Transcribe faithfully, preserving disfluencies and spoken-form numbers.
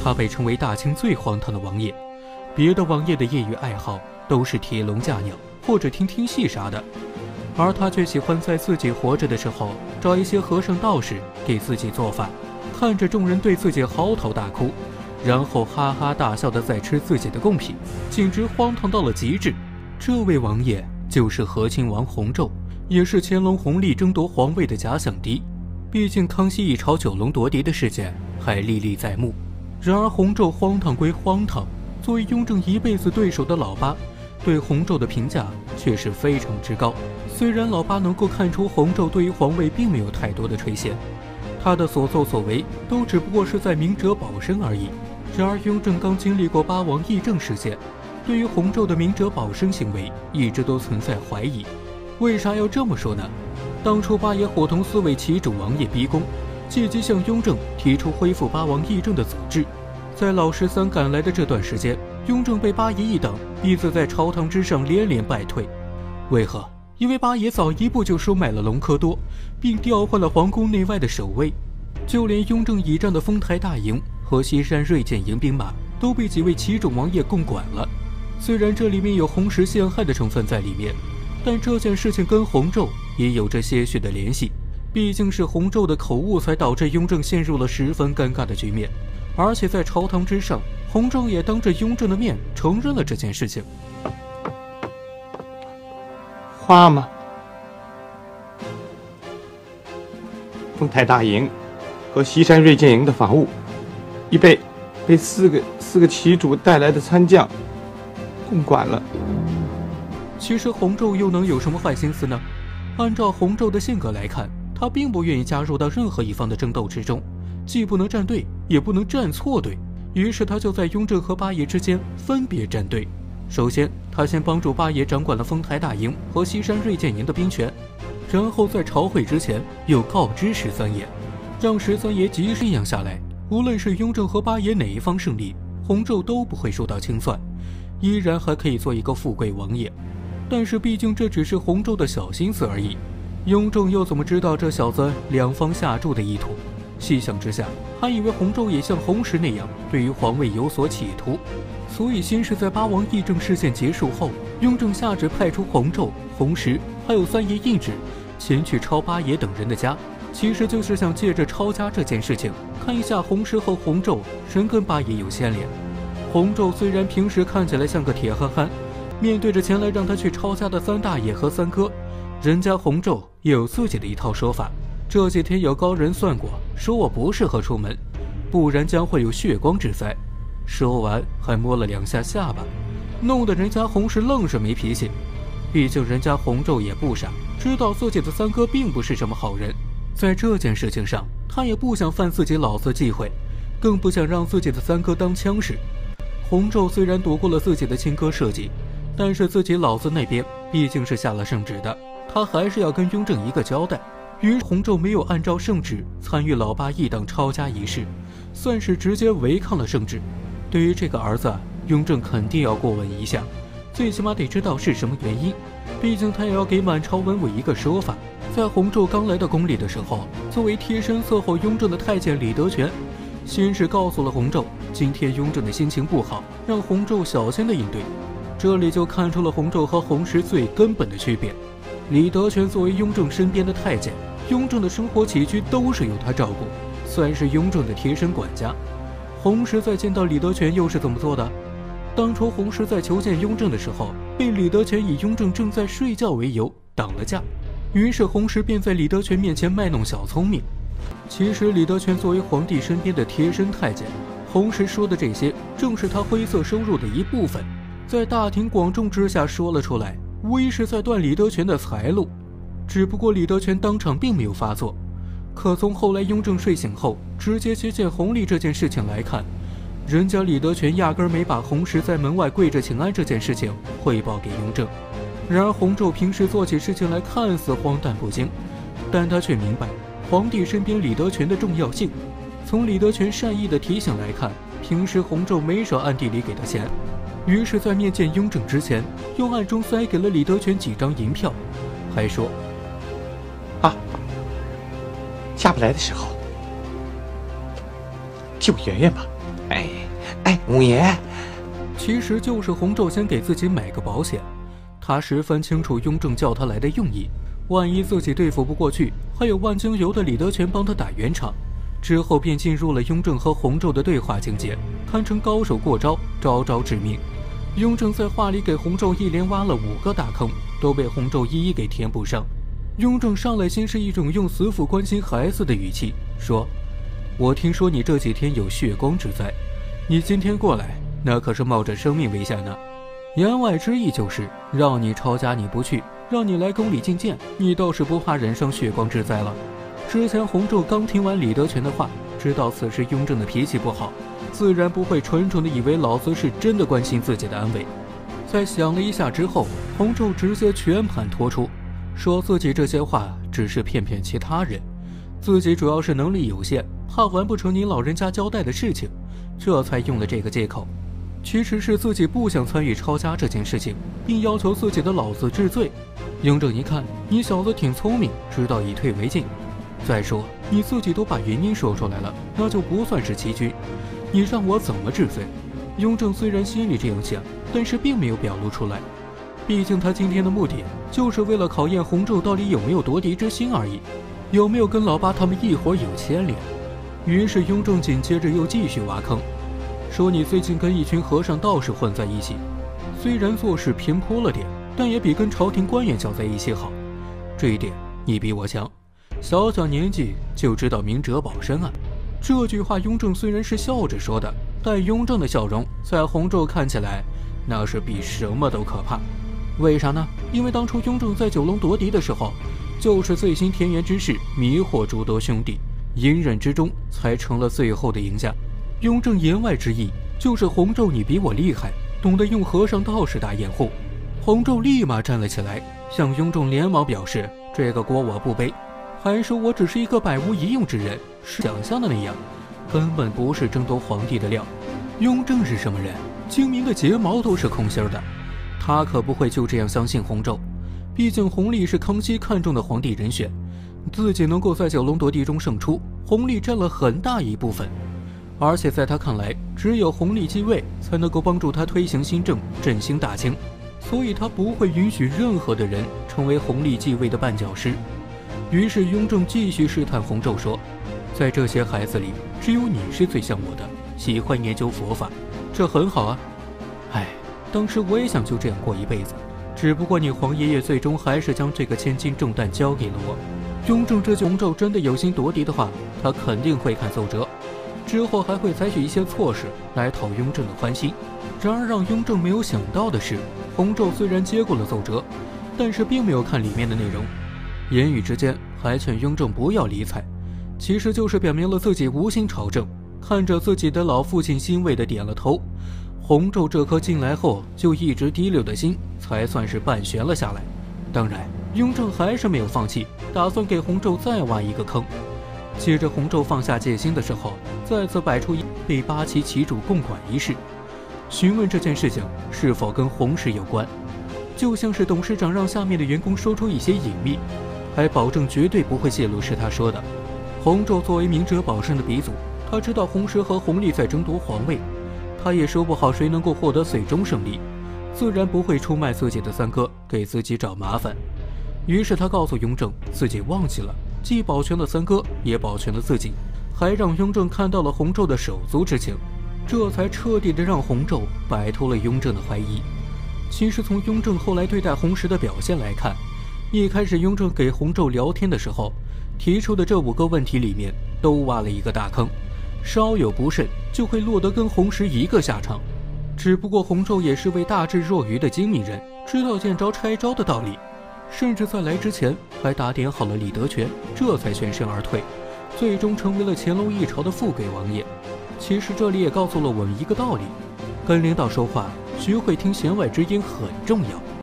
他被称为大清最荒唐的王爷。别的王爷的业余爱好都是铁笼架鸟或者听听戏啥的，而他却喜欢在自己活着的时候找一些和尚道士给自己做饭，看着众人对自己嚎啕大哭，然后哈哈大笑的在吃自己的贡品，简直荒唐到了极致。这位王爷就是和亲王弘昼，也是乾隆弘历争夺皇位的假想敌。毕竟康熙一朝九龙夺嫡的事件还历历在目。然而弘昼荒唐归荒唐，作为雍正一辈子对手的老八对弘昼的评价却是非常之高。虽然老八能够看出弘昼对于皇位并没有太多的垂涎，他的所作所为都只不过是在明哲保身而已。然而雍正刚经历过八王议政事件，对于弘昼的明哲保身行为一直都存在怀疑。为啥要这么说呢？当初八爷伙同四位旗主王爷逼宫，借机向雍正提出恢复八王议政的组织。在老十三赶来的这段时间，雍正被八爷一党逼得在朝堂之上连连败退。为何？因为八爷早一步就收买了隆科多，并调换了皇宫内外的守卫，就连雍正倚仗的丰台大营和西山锐剑营兵马都被几位旗种王爷共管了。虽然这里面有红石陷害的成分在里面，但这件事情跟弘昼也有着些许的联系，毕竟是弘昼的口误才导致雍正陷入了十分尴尬的局面。而且在朝堂之上，弘昼也当着雍正的面承认了这件事情。 花吗？丰台大营和西山锐剑营的防务已被被四个四个旗主带来的参将共管了。 其实弘昼又能有什么坏心思呢？按照弘昼的性格来看，他并不愿意加入到任何一方的争斗之中，既不能站队，也不能站错队。于是他就在雍正和八爷之间分别站队。首先，他先帮助八爷掌管了丰台大营和西山锐剑营的兵权，然后在朝会之前又告知十三爷，让十三爷及时养下来。无论是雍正和八爷哪一方胜利，弘昼都不会受到清算，依然还可以做一个富贵王爷。但是毕竟这只是弘昼的小心思而已，雍正又怎么知道这小子两方下注的意图？细想之下，还以为弘昼也像弘时那样对于皇位有所企图，所以先是在八王议政事件结束后，雍正下旨派出弘昼、弘时还有三爷胤旨前去抄八爷等人的家，其实就是想借着抄家这件事情看一下弘时和弘昼谁跟八爷有牵连。弘昼虽然平时看起来像个铁憨憨，面对着前来让他去抄家的三大爷和三哥，人家弘昼也有自己的一套说法。这几天有高人算过，说我不适合出门，不然将会有血光之灾。说完还摸了两下下巴，弄得人家弘时愣是没脾气。毕竟人家弘昼也不傻，知道自己的三哥并不是什么好人，在这件事情上他也不想犯自己老子忌讳，更不想让自己的三哥当枪使。弘昼虽然躲过了自己的亲哥设计，但是自己老子那边毕竟是下了圣旨的，他还是要跟雍正一个交代。于是弘昼没有按照圣旨参与老八一党抄家一事，算是直接违抗了圣旨。对于这个儿子，雍正肯定要过问一下，最起码得知道是什么原因，毕竟他也要给满朝文武一个说法。在弘昼刚来到宫里的时候，作为贴身伺候雍正的太监李德全先是告诉了弘昼，今天雍正的心情不好，让弘昼小心的应对。这里就看出了弘昼和弘时最根本的区别。李德全作为雍正身边的太监，雍正的生活起居都是由他照顾，算是雍正的贴身管家。弘时在见到李德全又是怎么做的？当初弘时在求见雍正的时候，被李德全以雍正正在睡觉为由挡了架，于是弘时便在李德全面前卖弄小聪明。其实李德全作为皇帝身边的贴身太监，弘时说的这些正是他灰色收入的一部分，在大庭广众之下说了出来，无疑是在断李德全的财路。只不过李德全当场并没有发作，可从后来雍正睡醒后直接接见弘历这件事情来看，人家李德全压根没把弘时在门外跪着请安这件事情汇报给雍正。然而弘昼平时做起事情来看似荒诞不经，但他却明白皇帝身边李德全的重要性。从李德全善意的提醒来看，平时弘昼没少暗地里给他钱，于是在面见雍正之前又暗中塞给了李德全几张银票，还说啊，下不来的时候救圆圆吧。哎。 哎，五爷， 其实就是洪昼先给自己买个保险。他十分清楚雍正叫他来的用意，万一自己对付不过去，还有万金油的李德全帮他打圆场。之后便进入了雍正和洪昼的对话情节，堪称高手过招，招招致命。雍正在话里给洪昼一连挖了五个大坑，都被洪昼一一给填补上。雍正上来先是一种用死妇关心孩子的语气说：“我听说你这几天有血光之灾，你今天过来，那可是冒着生命危险呢。”言外之意就是让你抄家你不去，让你来宫里觐见，你倒是不怕染上血光之灾了。之前洪昼刚听完李德全的话，知道此时雍正的脾气不好，自然不会纯纯的以为老子是真的关心自己的安危。在想了一下之后，洪昼直接全盘托出，说自己这些话只是骗骗其他人，自己主要是能力有限，怕完不成您老人家交代的事情，这才用了这个借口。其实是自己不想参与抄家这件事情，并要求自己的老子治罪。雍正一看，你小子挺聪明，知道以退为进。再说你自己都把原因说出来了，那就不算是欺君，你让我怎么治罪？雍正虽然心里这样想，但是并没有表露出来，毕竟他今天的目的就是为了考验洪昼到底有没有夺嫡之心而已，有没有跟老八他们一伙有牵连。于是雍正紧接着又继续挖坑，说你最近跟一群和尚道士混在一起，虽然做事偏颇了点，但也比跟朝廷官员搅在一起好，这一点你比我强，小小年纪就知道明哲保身啊。这句话雍正虽然是笑着说的，但雍正的笑容在洪昼看起来那是比什么都可怕。为啥呢？因为当初雍正在九龙夺嫡的时候，就是醉心田园之事，迷惑诸多兄弟，隐忍之中才成了最后的赢家。雍正言外之意就是洪昼你比我厉害，懂得用和尚道士打掩护。洪昼立马站了起来，向雍正连忙表示这个锅我不背，还说我只是一个百无一用之人，是想象的那样，根本不是争夺皇帝的料。雍正是什么人？精明的睫毛都是空心的，他可不会就这样相信洪昼。毕竟弘历是康熙看中的皇帝人选，自己能够在九龙夺嫡中胜出，弘历占了很大一部分。而且在他看来，只有弘历继位才能够帮助他推行新政，振兴大清，所以他不会允许任何的人成为弘历继位的绊脚石。于是雍正继续试探洪昼说，在这些孩子里，只有你是最像我的，喜欢研究佛法，这很好啊。唉，当时我也想就这样过一辈子，只不过你皇爷爷最终还是将这个千斤重担交给了我。雍正这句洪昼真的有心夺嫡的话，他肯定会看奏折，之后还会采取一些措施来讨雍正的欢心。然而让雍正没有想到的是，洪昼虽然接过了奏折，但是并没有看里面的内容，言语之间还劝雍正不要理睬，其实就是表明了自己无心朝政。看着自己的老父亲欣慰地点了头，洪昼这颗进来后就一直滴溜的心才算是半悬了下来。当然雍正还是没有放弃，打算给洪昼再挖一个坑。接着洪昼放下戒心的时候，再次摆出被八旗旗主共管一事，询问这件事情是否跟洪氏有关，就像是董事长让下面的员工说出一些隐秘，还保证绝对不会泄露是他说的。洪昼作为明哲保身的鼻祖，他知道洪石和弘历在争夺皇位，他也说不好谁能够获得最终胜利，自然不会出卖自己的三哥给自己找麻烦。于是他告诉雍正自己忘记了，既保全了三哥，也保全了自己，还让雍正看到了洪昼的手足之情，这才彻底的让洪昼摆脱了雍正的怀疑。其实从雍正后来对待洪石的表现来看，一开始雍正给洪昼聊天的时候提出的这五个问题里面都挖了一个大坑，稍有不慎就会落得跟洪石一个下场。只不过洪昼也是位大智若愚的精明人，知道见招拆招的道理，甚至在来之前还打点好了李德全，这才全身而退，最终成为了乾隆一朝的富贵王爷。其实这里也告诉了我们一个道理，跟领导说话学会听弦外之音很重要。